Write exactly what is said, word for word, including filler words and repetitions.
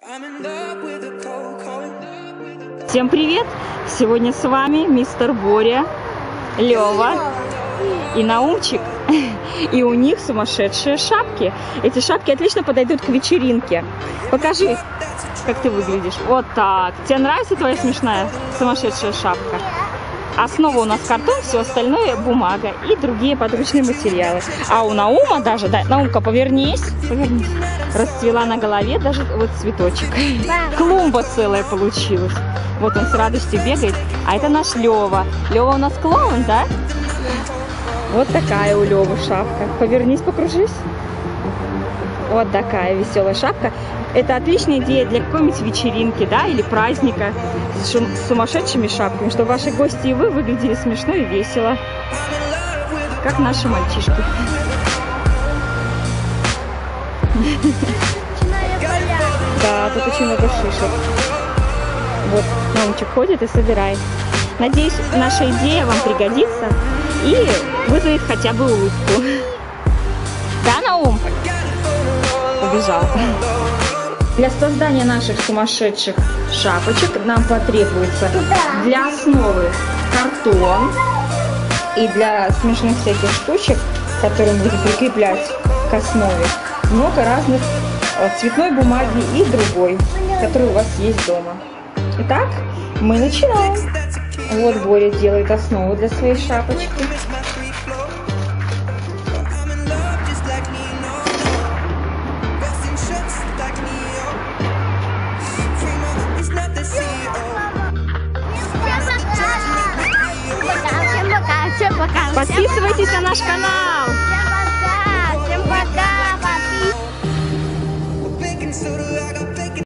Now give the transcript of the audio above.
Всем привет! Сегодня с вами мистер Боря, Лёва и Наумчик. И у них сумасшедшие шапки. Эти шапки отлично подойдут к вечеринке. Покажи, как ты выглядишь. Вот так. Тебе нравится твоя смешная сумасшедшая шапка? Основа у нас картон, все остальное бумага и другие подручные материалы. А у Наума даже, да, Наумка, повернись, повернись, расцвела на голове даже вот цветочек. Клумба целая получилась. Вот он с радостью бегает. А это наш Лёва. Лёва у нас клоун, да? Вот такая у Лёвы шапка. Повернись, покружись. Вот такая веселая шапка. Это отличная идея для какой-нибудь вечеринки, да, или праздника с, шум, с сумасшедшими шапками, чтобы ваши гости и вы выглядели смешно и весело, как наши мальчишки. Да, тут очень много шишек. Вот, Наумчик ходит и собирает. Надеюсь, наша идея вам пригодится и вызовет хотя бы улыбку. Да, Наум? Убежал. Для создания наших сумасшедших шапочек нам потребуется для основы картон и для смешных всяких штучек, которые мы будем прикреплять к основе, много разных цветной бумаги и другой, который у вас есть дома. Итак, мы начинаем. Вот Боря делает основу для своей шапочки. Подписывайтесь на наш канал. Всем пока, всем пока.